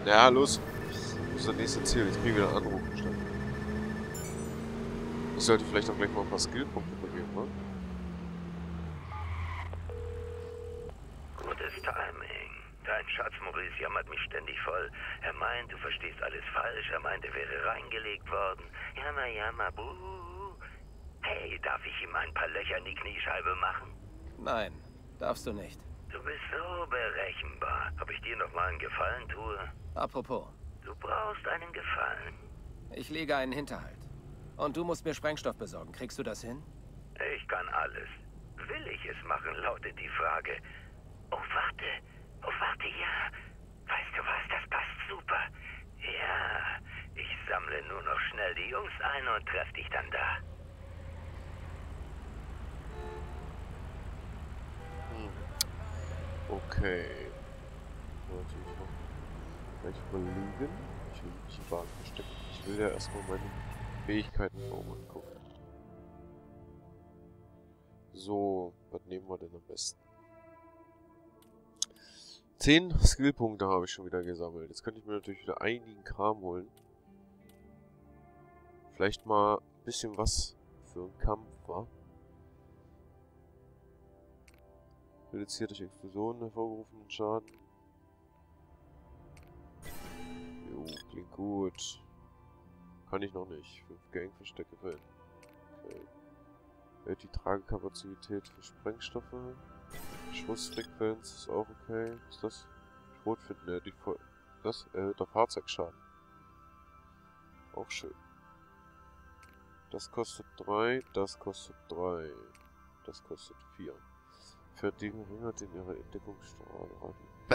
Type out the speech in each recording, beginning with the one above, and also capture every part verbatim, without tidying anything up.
Ja, los. Das ist das nächste Ziel. Jetzt bin ich wieder einen Anruf gestellt. Ich sollte vielleicht auch gleich mal ein paar Skillpunkte vergeben, ne? Gutes Timing. Dein Schatz Maurice jammert mich ständig voll. Er meint, du verstehst alles falsch. Er meint, er wäre reingelegt worden. Jammer, jammer, buh. Hey, darf ich ihm ein paar Löcher in die Kniescheibe machen? Nein, darfst du nicht. Du bist so berechenbar. Ob ich dir noch mal einen Gefallen tue? Apropos, Du brauchst einen Gefallen. ich lege einen Hinterhalt. Und du musst mir Sprengstoff besorgen. Kriegst du das hin? Ich kann alles. Will ich es machen, lautet die Frage. Oh, warte. Oh, warte, ja. Weißt du was, das passt super. Ja, ich sammle nur noch schnell die Jungs ein und treff dich dann da. Hm. Okay. Natürlich noch gleich überlegen. Ich will nicht die Wagen verstecken. Ich will ja erstmal meine Fähigkeiten angucken. So, was nehmen wir denn am besten? Zehn Skillpunkte habe ich schon wieder gesammelt. Jetzt könnte ich mir natürlich wieder einigen Kram holen. Vielleicht mal ein bisschen was für einen Kampf, wa? Reduziert durch Explosionen hervorgerufenen Schaden. Jo, klingt gut. Kann ich noch nicht. Fünf Gangverstecke verhindern. Okay. Erhöht die Tragekapazität für Sprengstoffe. Schussfrequenz ist auch okay. Was ist das? Schrotfinden, ja, die Voll das erhöht der Fahrzeugschaden. Auch schön. Das kostet drei, das kostet drei. Das kostet vier. Verringert in ihrer Entdeckungsstrahlrate.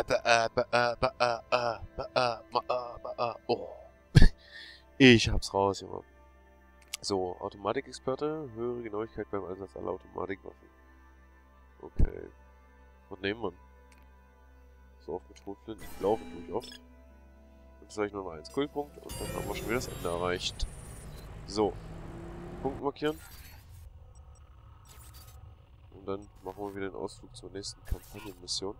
Oh. Ich hab's raus, Junge. So, Automatikexperte, höhere Genauigkeit beim Einsatz aller Automatikwaffen. Okay. Was nehmen wir? So oft mit Schrotflinten. Laufen tue ich oft. Jetzt habe ich noch mal einen Skillpunkt und dann haben wir schon wieder das Ende erreicht. So. Punkt markieren. Und dann machen wir wieder den Ausflug zur nächsten Kampagnenmission.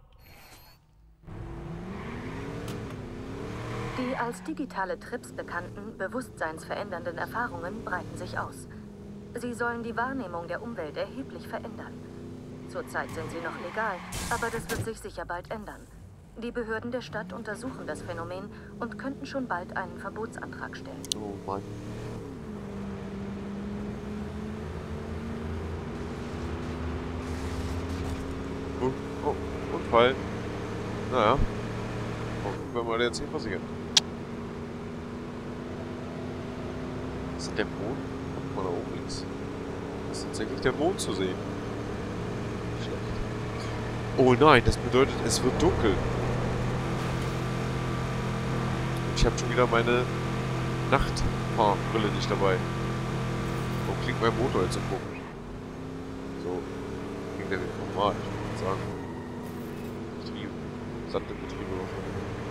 Die als digitale Trips bekannten, bewusstseinsverändernden Erfahrungen breiten sich aus. Sie sollen die Wahrnehmung der Umwelt erheblich verändern. Zurzeit sind sie noch legal, aber das wird sich sicher bald ändern. Die Behörden der Stadt untersuchen das Phänomen und könnten schon bald einen Verbotsantrag stellen. Oh Mann. Oh, oh, Unfall. Naja. Hoffen wir mal, jetzt nicht passiert. Das ist der Mond. Guck mal da oben links. Das ist tatsächlich der Mond zu sehen. Schlecht. Oh nein, das bedeutet, es wird dunkel. Und ich habe schon wieder meine Nachtfahrbrille nicht dabei. Warum klingt mein Motor jetzt so komisch? So. Klingt der nicht normal, ich würde sagen. Betrieb. Sand im Betrieb oder so.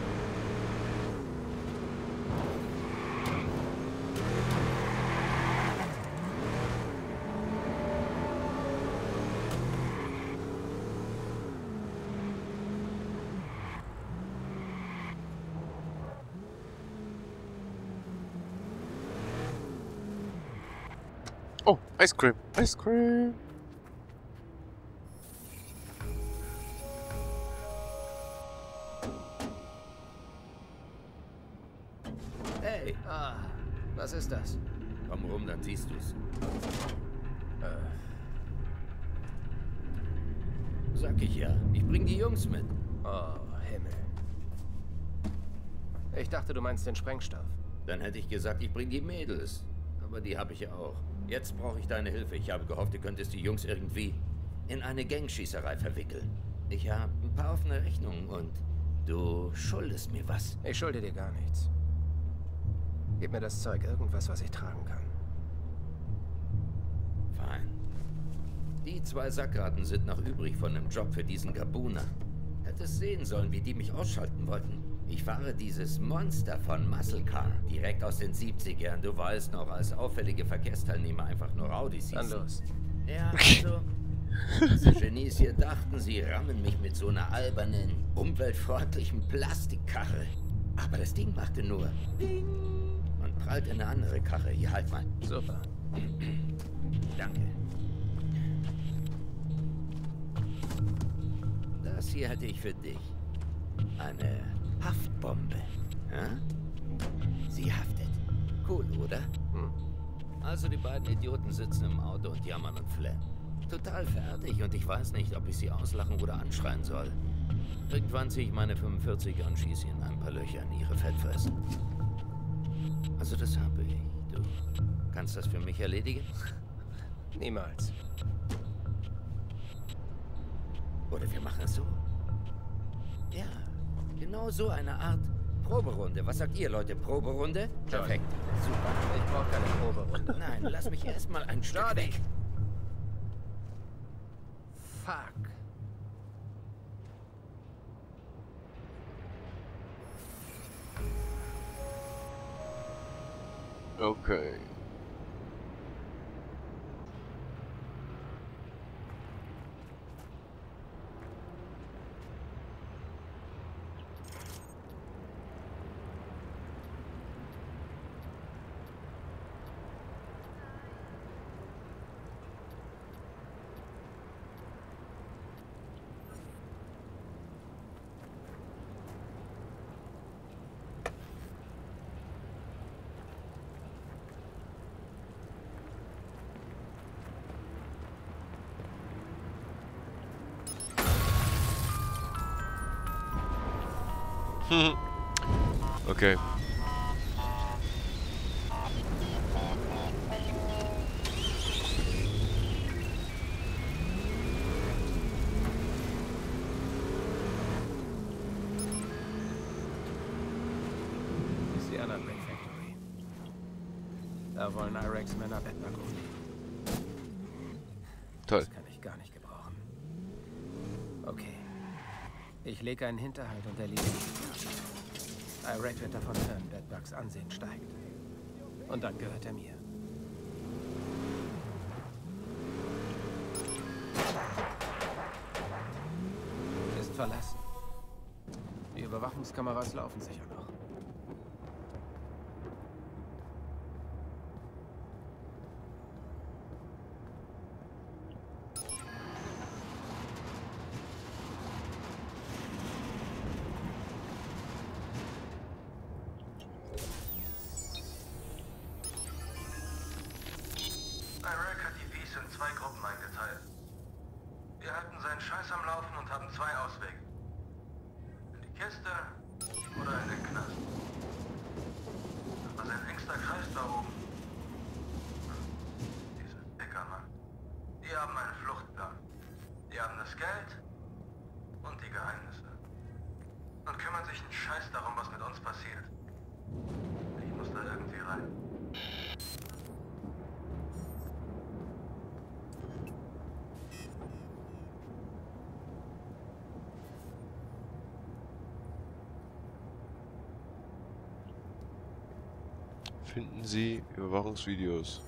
Oh, Ice Cream, Ice Cream. Hey, ah, was ist das? Komm rum, dann siehst du's. Äh, Sag ich ja. Ich bring die Jungs mit. oh, Himmel. Ich dachte, du meinst den Sprengstoff. Dann hätte ich gesagt, ich bring die Mädels. Aber die habe ich ja auch. Jetzt brauche ich deine Hilfe. Ich habe gehofft, du könntest die Jungs irgendwie in eine Gangschießerei verwickeln. Ich habe ein paar offene Rechnungen und du schuldest mir was. Ich schulde dir gar nichts. Gib mir das Zeug, irgendwas, was ich tragen kann. Fein. Die zwei Sackratten sind noch übrig von einem Job für diesen Gabuner. Hättest sehen sollen, wie die mich ausschalten wollten. Ich fahre dieses Monster von Muscle Car, direkt aus den siebzigern. Du weißt noch, als auffällige Verkehrsteilnehmer einfach nur Audis hießen. Dann los. Ja, also, diese Genies hier dachten, sie rammen mich mit so einer albernen, umweltfreundlichen Plastikkarre. Aber das Ding machte nur Ding und prallte in eine andere Karre. Hier, halt mal. Super. Danke. Das hier hätte ich für dich. Eine Haftbombe. Ja? Sie haftet. Cool, oder? Hm. Also die beiden Idioten sitzen im Auto und jammern und flennen. Total fertig und ich weiß nicht, ob ich sie auslachen oder anschreien soll. Irgendwann ziehe ich meine fünfundvierziger und schieße ihnen ein paar Löcher in ihre Fettfressen. Also das habe ich. Du kannst das für mich erledigen? Niemals. Oder wir machen es so. Ja, genau so eine Art Proberunde. Was sagt ihr, Leute? Proberunde? Perfekt. Super. Ich brauche keine Proberunde. Nein, lass mich erstmal ein Stück Jordi. weg. Fuck. Okay. Okay. Sienna Brick Factory. Da wollen Irex Männer Bettlaken. Toll. Das kann ich gar nicht gebrauchen. Okay. Ich lege einen Hinterhalt und erledige die. Iraq wird davon hören, Bedbugs Ansehen steigt. Und dann gehört er mir. Ist verlassen. Die Überwachungskameras laufen sicher noch. Iraq hat die Peace in zwei Gruppen eingeteilt. Wir halten seinen Scheiß am Laufen und haben zwei Auswege. In die Kiste oder in den Knast. Aber sein engster Kreis da oben. Diese Dicker, Mann. Die haben einen Fluchtplan. Die haben das Geld und die Geheimnisse. Und kümmern sich einen Scheiß darum, was mit uns passiert. Ich muss da irgendwie rein. Finden Sie Überwachungsvideos.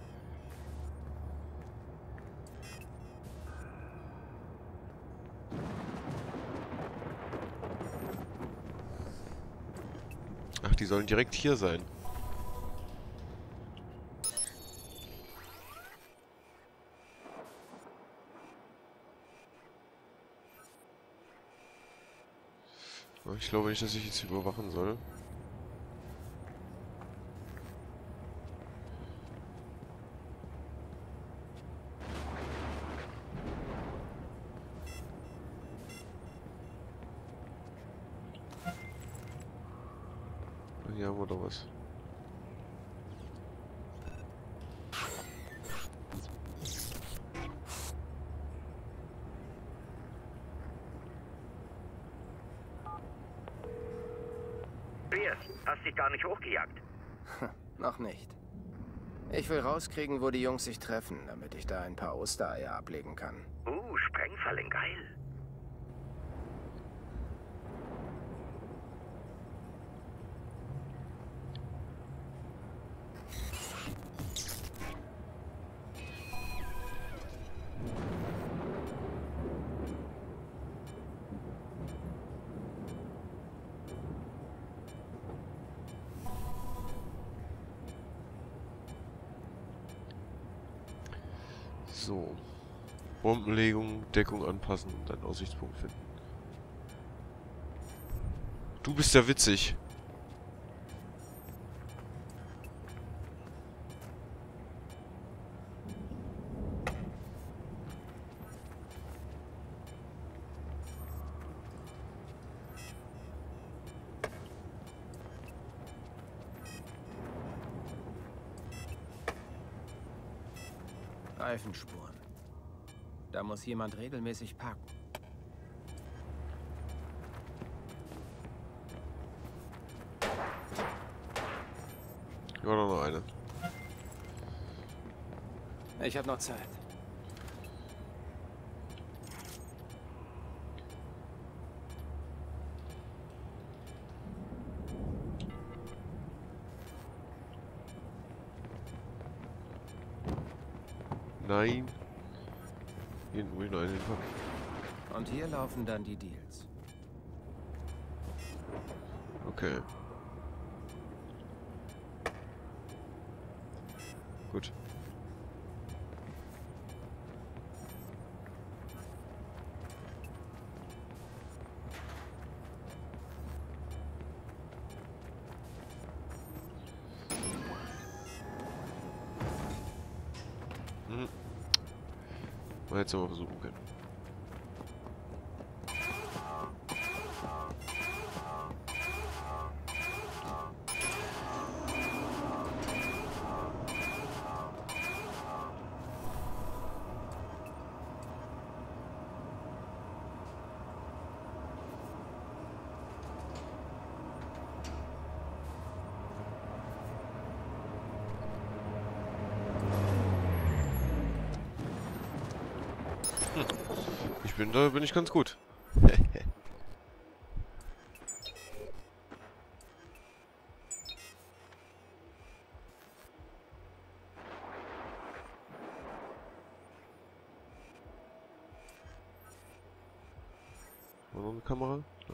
Ach, die sollen direkt hier sein. Ich glaube nicht, dass ich jetzt überwachen soll. Hier haben wir doch was. Pierce, hast dich gar nicht hochgejagt. Noch nicht. Ich will rauskriegen, wo die Jungs sich treffen, damit ich da ein paar Ostereier ablegen kann. Uh, Sprengfallen, geil. So. Bombenlegung, Deckung anpassen und einen Aussichtspunkt finden. Du bist ja witzig. Reifenspuren. Da muss jemand regelmäßig parken. Ja, noch eine. Ich habe noch Zeit. Nein. Hier hinten muss ich noch einen hinpacken. Und hier laufen dann die Deals. Okay. Gut. Hm. Mal jetzt mal versuchen können. Ich bin da, bin ich ganz gut. War noch eine Kamera? Ja.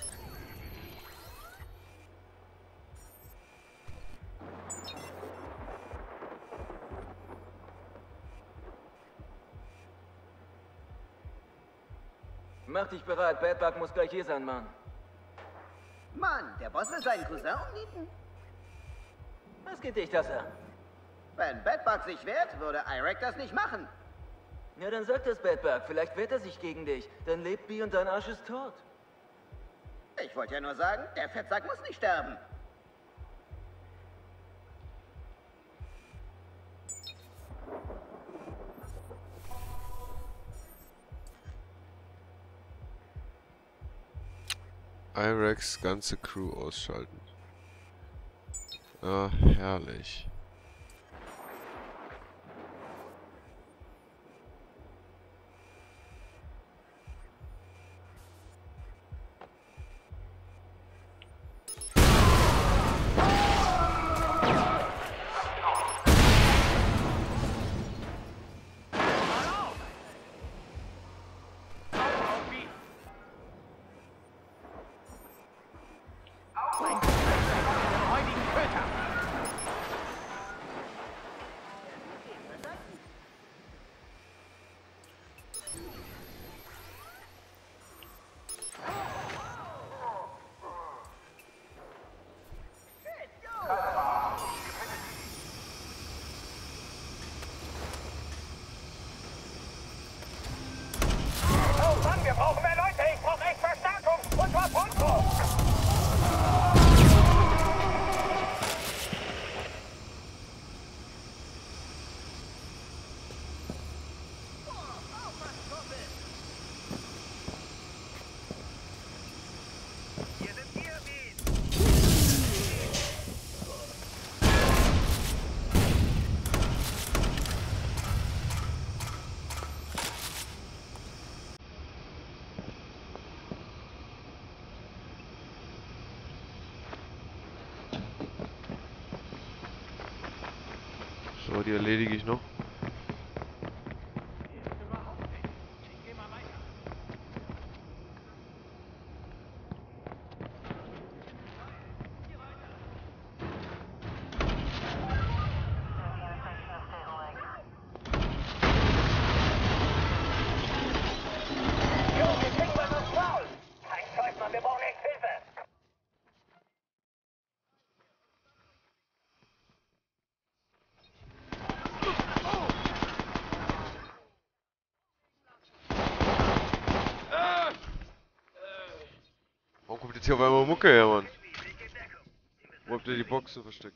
Mach dich bereit, Bedbug muss gleich hier sein, Mann. Mann, der Boss will seinen Cousin umnieten? Was geht dich das an? Wenn Bedbug sich wehrt, würde Irek das nicht machen. Ja, dann sag das, Bedbug. Vielleicht wehrt er sich gegen dich. Dann lebt Bee und dein Arsch ist tot. Ich wollte ja nur sagen, der Fettsack muss nicht sterben. Irex ganze Crew ausschalten. Ah, herrlich. Wir brauchen mehr Leute! Ich brauche echt Verstärkung! Und zwar pronto! Hier sind wir, So, die erledige ich noch. jetzt hier auf einmal Mucke her, Mann? Wo habt ihr die Boxen versteckt?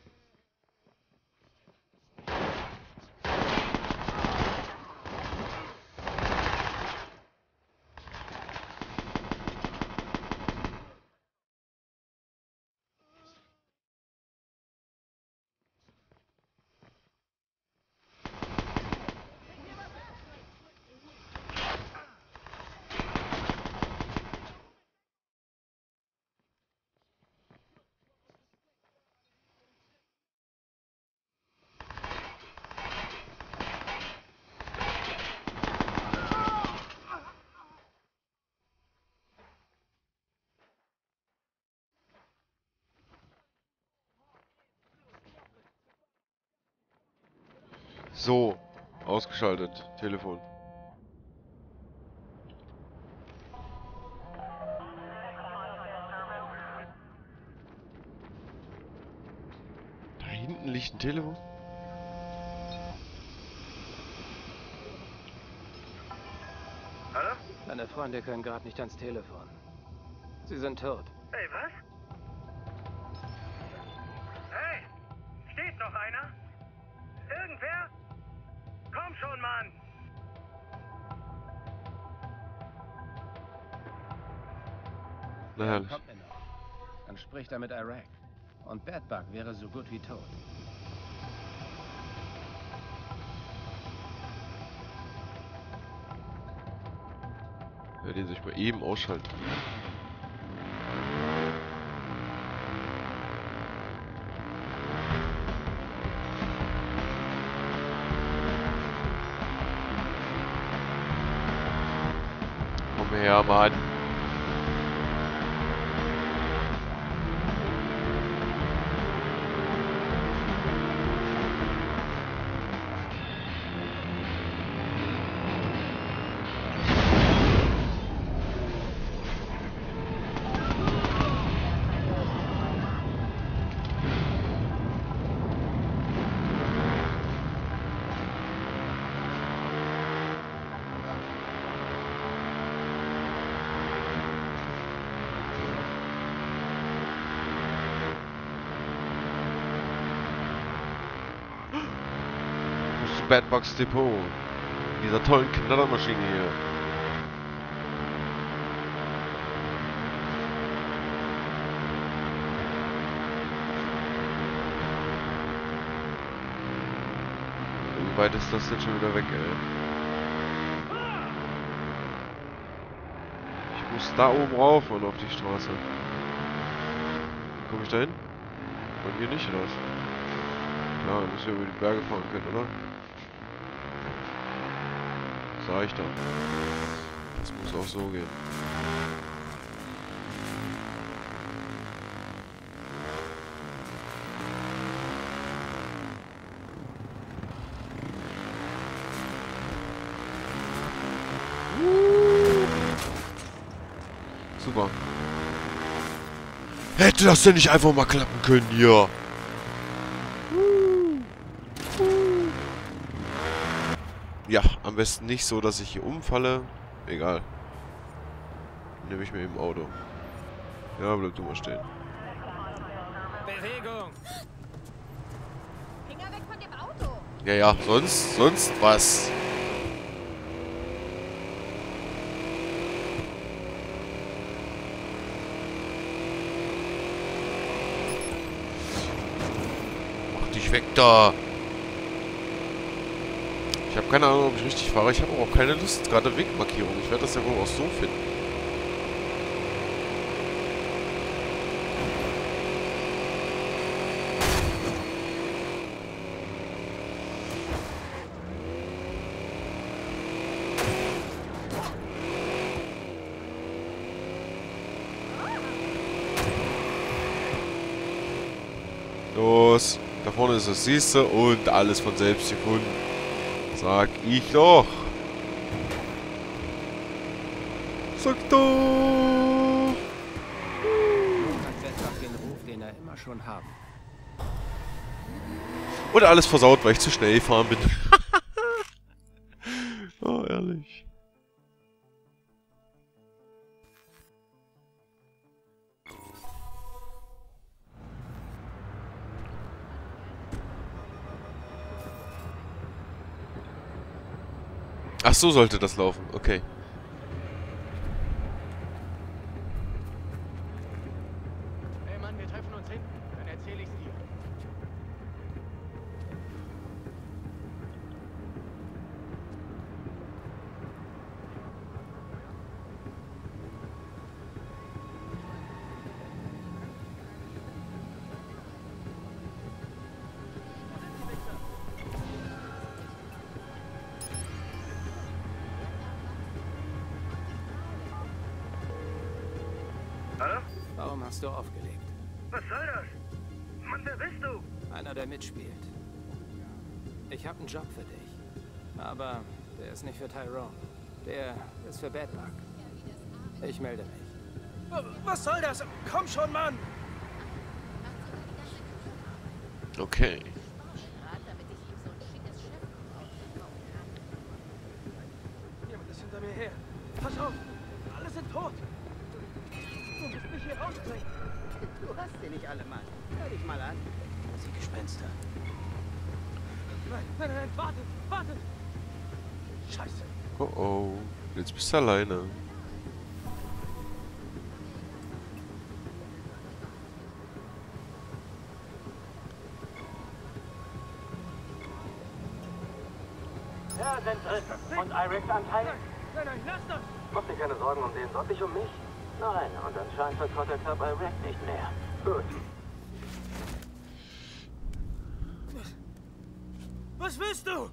So, ausgeschaltet. Telefon. Da hinten liegt ein Telefon. Hallo? Deine Freunde können gerade nicht ans Telefon. Sie sind tot. Hey, was? Hey, steht noch einer? Irgendwer? Komm schon, Mann! Na herrlich. Kommt mir noch. Dann spricht er mit Iraq. Und Bedbug wäre so gut wie tot. Ja, den sich mal eben ausschalten. Komm her, Mann. Bedbugs Depot. Dieser tollen Knallermaschine hier. Wie weit ist das jetzt schon wieder weg, ey? Ich muss da oben rauf und auf die Straße. Komme ich da hin? Und hier nicht, oder was? Ja, dann müssen wir über die Berge fahren können, oder? Sag ich doch. Das muss auch so gehen. Super. Hätte das denn nicht einfach mal klappen können hier? Ja, am besten nicht so, dass ich hier umfalle. Egal. Nehme ich mir eben Auto. Ja, bleib du mal stehen. Bewegung! Finger weg von dem Auto! Ja, ja, sonst, sonst was? Mach dich weg da! Ich habe keine Ahnung, ob ich richtig fahre. Ich habe auch keine Lust, gerade Wegmarkierung. Ich werde das ja wohl auch so finden. Los, da vorne ist es, siehst du, und alles von selbst gefunden. Sag ich doch. Sag doch. Hat Bedbug den Ruf, den er immer schon haben. Und alles versaut, weil ich zu schnell gefahren bin. Oh, ehrlich. Ach, so sollte das laufen. Okay. Hey Mann, wir treffen uns hinten. Dann erzähle ich's dir. Hallo? Warum hast du aufgelegt? Was soll das? Mann, wer bist du? Einer, der mitspielt. Ich habe einen Job für dich. Aber der ist nicht für Tyrone. Der ist für Bad Bug. Ich melde mich. Was soll das? Komm schon, Mann! Okay. Jemand ist hinter mir her. Pass auf! Alle sind tot! Du musst mich hier rausbringen! Du hast sie nicht alle, Mann. Hör dich mal an. Sie Gespenster. Nein, nein, nein, wartet, wartet! Scheiße. Oh oh. Jetzt bist du alleine. Ja, sind drin. Und Irex Anteil? Nein, nein, nein, lass das! Mach dir keine Sorgen um den, sorg dich um mich. Nein, und anscheinend vertraut der Club Irex nicht mehr. Gut. Was willst du?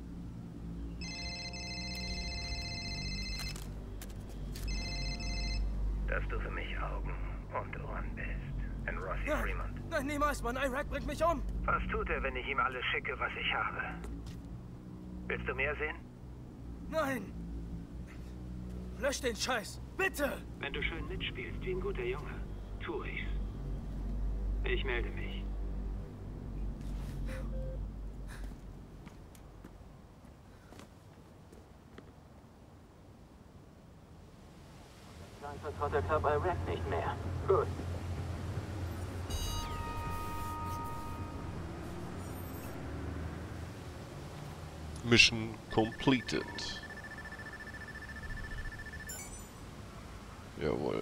Dass du für mich Augen und Ohren bist. In Rossi Nein, Fremont. nein, niemals, Mann. Iraq bringt mich um. Was tut er, wenn ich ihm alles schicke, was ich habe? Willst du mehr sehen? Nein! Lösch den Scheiß! Bitte! Wenn du schön mitspielst wie ein guter Junge, tu ich's. Ich melde mich. Anscheinend vertraut der Club Irex nicht mehr. Gut. Mission completed. Jawohl.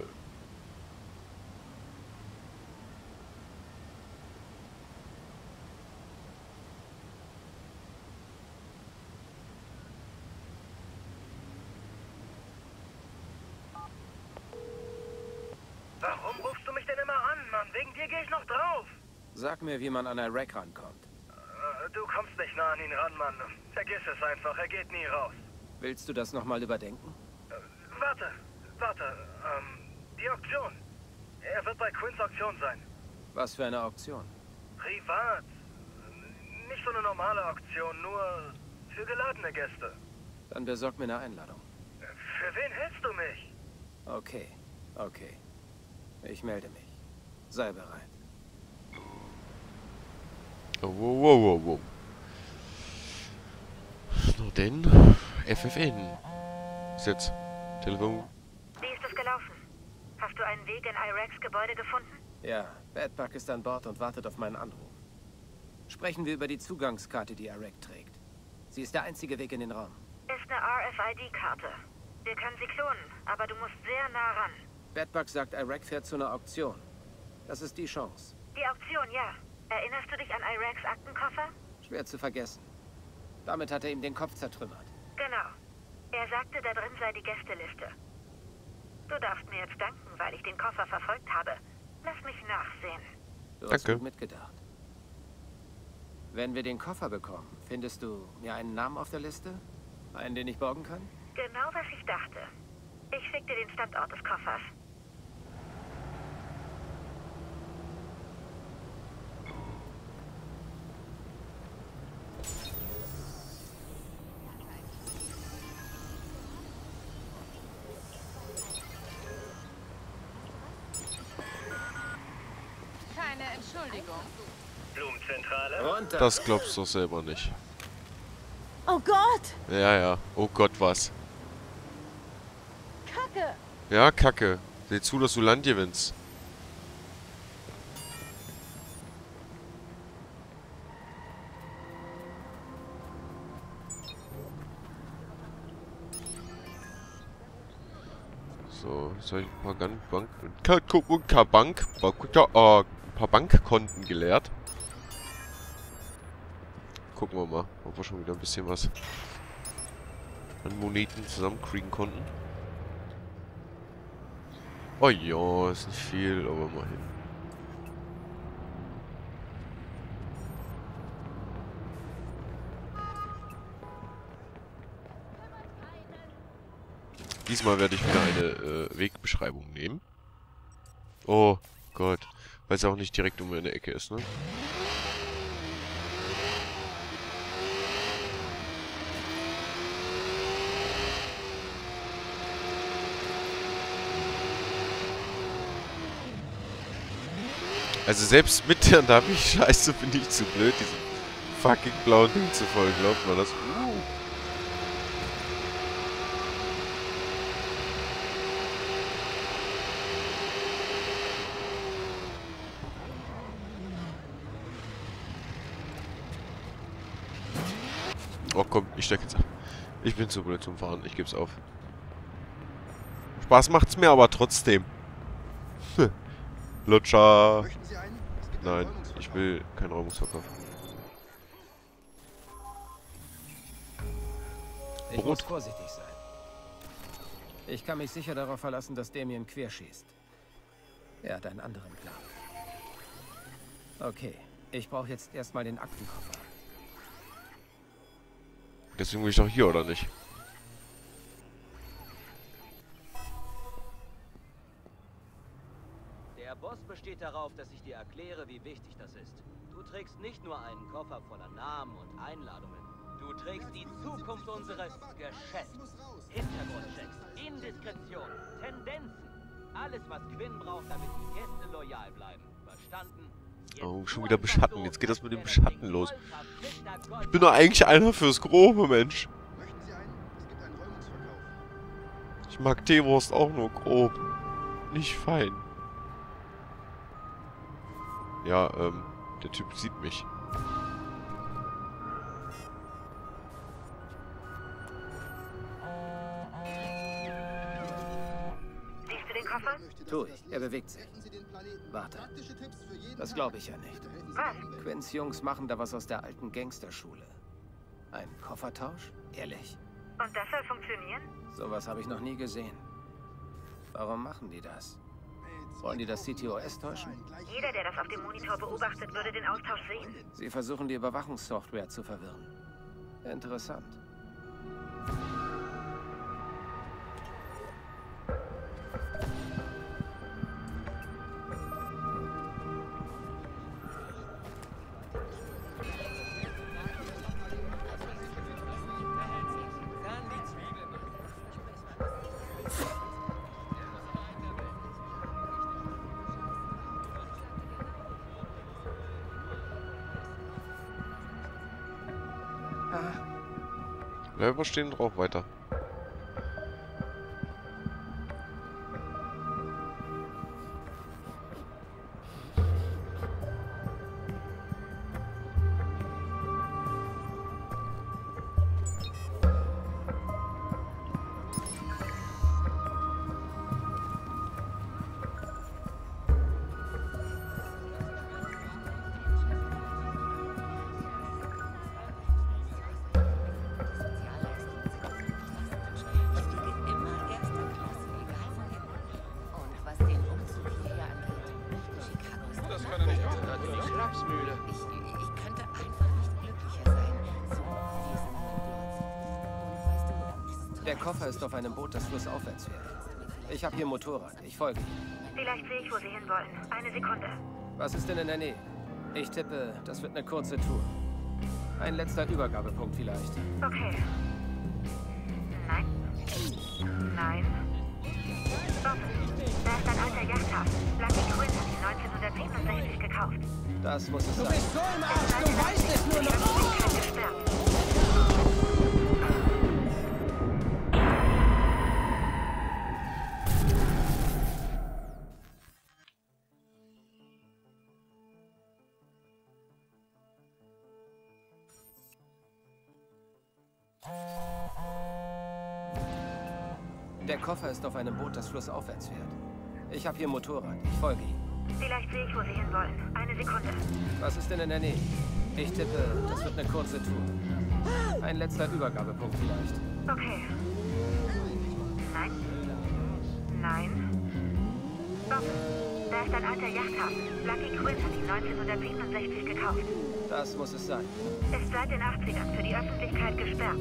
Warum rufst du mich denn immer an, Mann? Wegen dir gehe ich noch drauf. Sag mir, wie man an Iraq rankommt. Äh, Du kommst nicht nah an ihn ran, Mann. Vergiss es einfach, er geht nie raus. Willst du das nochmal überdenken? Äh, Warte, warte. Ähm, die Auktion. Er wird bei Quinns Auktion sein. Was für eine Auktion? Privat. Nicht so eine normale Auktion, nur für geladene Gäste. Dann besorg mir eine Einladung. Äh, Für wen hältst du mich? Okay, okay. Ich melde mich. Sei bereit. Oh, wow, wow, wow, wow. Na denn, F F N. Bis jetzt. Telefon. Wie ist es gelaufen? Hast du einen Weg in Iraqs Gebäude gefunden? Ja, Bad Bug ist an Bord und wartet auf meinen Anruf. Sprechen wir über die Zugangskarte, die Iraq trägt. Sie ist der einzige Weg in den Raum. Ist eine R F I D-Karte. Wir können sie klonen, aber du musst sehr nah ran. Bad Bug sagt, Iraq fährt zu einer Auktion. Das ist die Chance. Die Auktion, ja. Erinnerst du dich an Iraqs Aktenkoffer? Schwer zu vergessen. Damit hat er ihm den Kopf zertrümmert. Genau. Er sagte, da drin sei die Gästeliste. Du darfst mir jetzt danken, weil ich den Koffer verfolgt habe. Lass mich nachsehen. Du hast Danke. gut mitgedacht. Wenn wir den Koffer bekommen, findest du mir einen Namen auf der Liste? Einen, den ich borgen kann? Genau, was ich dachte. Ich schick dir den Standort des Koffers. Keine Entschuldigung. Blumenzentrale? Runter! Das glaubst du doch selber nicht. Oh Gott! Ja, ja. Oh Gott, was? Kacke! Ja, Kacke. Seh zu, dass du Land gewinnst. So, jetzt habe ich ein paar Bank, Bank, Bank, Bank, äh, ein paar Bankkonten geleert. Gucken wir mal, ob wir schon wieder ein bisschen was an Moneten zusammenkriegen konnten. Oh ja, ist nicht viel, aber mal hin. Diesmal werde ich wieder eine äh, Wegbeschreibung nehmen. Oh Gott, weil es auch nicht direkt um meine Ecke ist, ne? Also selbst mit der Navi-Scheiße bin ich zu blöd, diesem fucking blauen Ding zu folgen. Glaubt man das? Uh. Oh komm, ich steck jetzt ab. Ich bin zu blöd zum Fahren, ich geb's auf. Spaß macht's mir aber trotzdem. Lutscher. Nein, ich will keinen Räumungsverkauf. Ich muss vorsichtig sein. Ich kann mich sicher darauf verlassen, dass Damien querschießt. Er hat einen anderen Plan. Okay, ich brauche jetzt erstmal den Aktenkoffer. Deswegen bin ich doch hier, oder nicht? Der Boss besteht darauf, dass ich dir erkläre, wie wichtig das ist. Du trägst nicht nur einen Koffer voller Namen und Einladungen. Du trägst die Zukunft unseres Geschäfts. Hintergrundchecks, Indiskretion, Tendenzen. Alles, was Quinn braucht, damit die Gäste loyal bleiben. Verstanden? Oh, schon wieder beschatten. Jetzt geht das mit dem Beschatten los. Ich bin doch eigentlich einer fürs Grobe, Mensch. Ich mag Teewurst auch nur grob. Nicht fein. Ja, ähm, der Typ sieht mich. Siehst du den Koffer? Tu ich. Er bewegt sich. Warte. Das glaube ich ja nicht. Was? Quinns Jungs machen da was aus der alten Gangsterschule. Ein Koffertausch? Ehrlich? Und das soll funktionieren? Sowas habe ich noch nie gesehen. Warum machen die das? Wollen die das C T O S täuschen? Jeder, der das auf dem Monitor beobachtet, würde den Austausch sehen. Sie versuchen die Überwachungssoftware zu verwirren. Interessant. Ja, wir stehen drauf weiter. Der Koffer ist auf einem Boot, das flussaufwärts fährt. Ich habe hier ein Motorrad. Ich folge Ihnen. Vielleicht sehe ich, wo Sie hinwollen. Eine Sekunde. Was ist denn in der Nähe? Ich tippe, das wird eine kurze Tour. Ein letzter Übergabepunkt vielleicht. Okay. Nein. Nein. Warte. Da ist ein alter Yachthafen. Lucky Quinn hat ihn neunzehnhundertsiebenundsechzig gekauft. Das muss es sein. Du bist so im Arsch, du weißt es nur noch. Gesperrt. Der Koffer ist auf einem Boot, das flussaufwärts fährt. Ich habe hier ein Motorrad. Ich folge ihm. Vielleicht sehe ich, wo Sie hinwollen. Eine Sekunde. Was ist denn in der Nähe? Ich tippe, das wird eine kurze Tour. Ein letzter Übergabepunkt vielleicht. Okay. Nein. Nein. Bob, da ist ein alter Yachthafen. Lucky Quinn hat ihn neunzehnhundertsiebenundsechzig gekauft. Das muss es sein. Ist seit den achtzigern für die Öffentlichkeit gesperrt.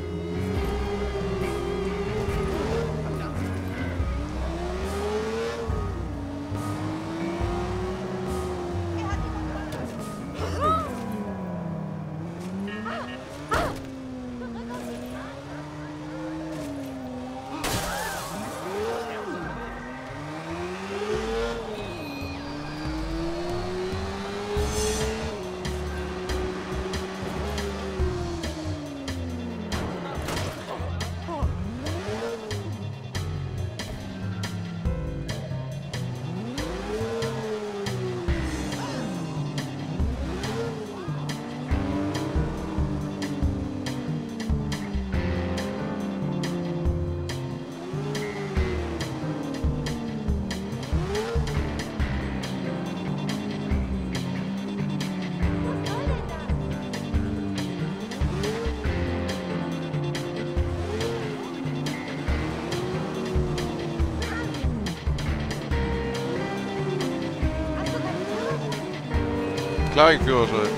Klar, ich Führerschein.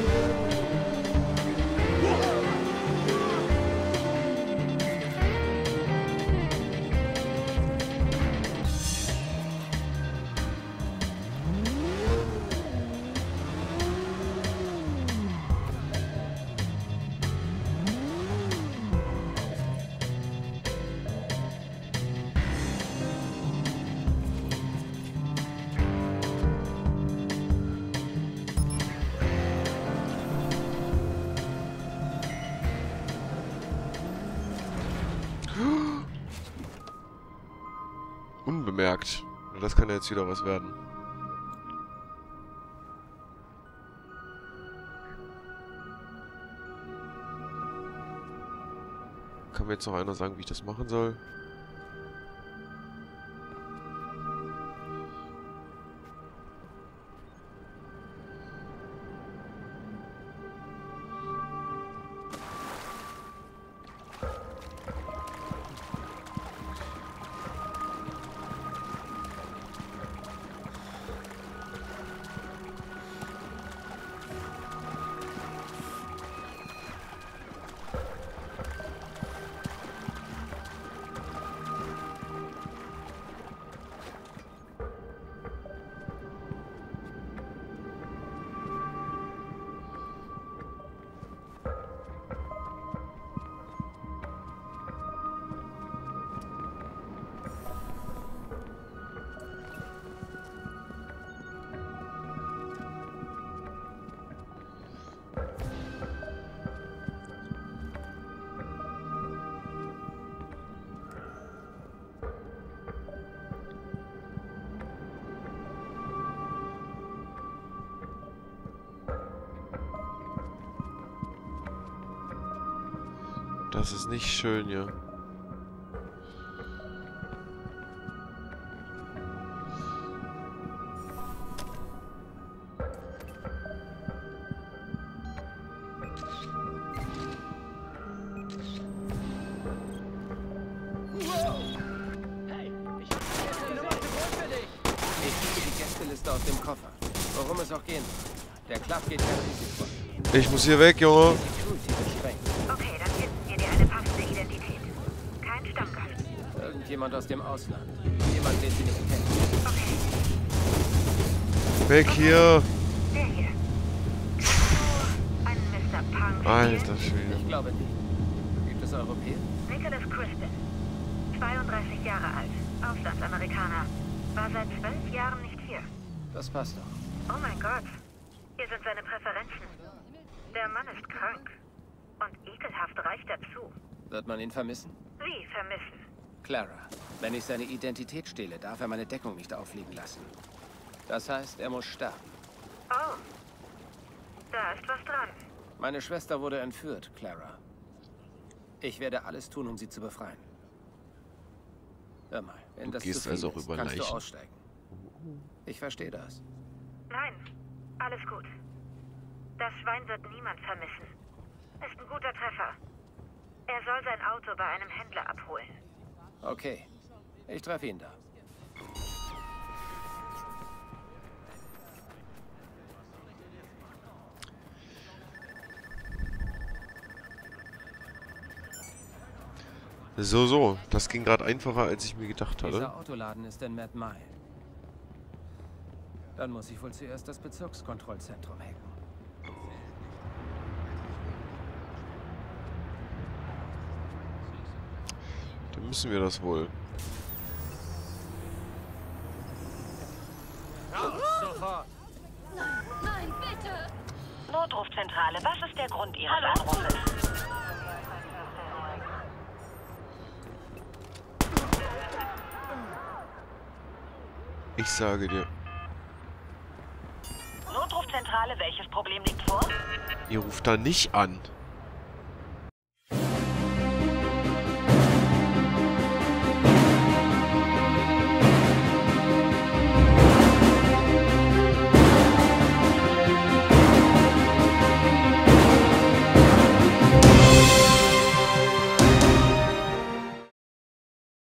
Unbemerkt. Das kann ja jetzt wieder was werden. Kann mir jetzt noch einer sagen, wie ich das machen soll? Das ist nicht schön hier. Aus dem Koffer. Worum es auch gehen. Der Club geht kein Risiko. Ich muss hier weg, Junge. Okay, dann finden wir dir eine passende Identität. Kein Stammgast. Irgendjemand aus dem Ausland. Jemand, den sie nicht kennen. Okay. Weg hier. Der hier. Ein Mister Punk. Alter Schwede. Ich glaube nicht. Gibt es Europäer? Nicholas Crispin. zweiunddreißig Jahre alt. Auslandsamerikaner. War seit zwölf Jahren nicht hier. Das passt doch. Oh mein Gott. Hier sind seine Präferenzen. Der Mann ist krank. Und ekelhaft reich dazu. Wird man ihn vermissen? Wie vermissen? Clara, wenn ich seine Identität stehle, darf er meine Deckung nicht auffliegen lassen. Das heißt, er muss sterben. Oh. Da ist was dran. Meine Schwester wurde entführt, Clara. Ich werde alles tun, um sie zu befreien. Hör mal, wenn Du das gehst zu viel also auch ist, über kannst du Leichen. aussteigen. Ich verstehe das. Nein, alles gut. Das Schwein wird niemand vermissen. Ist ein guter Treffer. Er soll sein Auto bei einem Händler abholen. Okay, ich treffe ihn da. So, so. Das ging gerade einfacher, als ich mir gedacht hatte. Dieser Autoladen ist in Mad Mile. Dann muss ich wohl zuerst das Bezirkskontrollzentrum hacken. Dann müssen wir das wohl. Sofort! Nein, bitte! Notrufzentrale, was ist der Grund Ihres Anrufes? Ich sage dir. Notrufzentrale, welches Problem liegt vor? Ihr ruft da nicht an.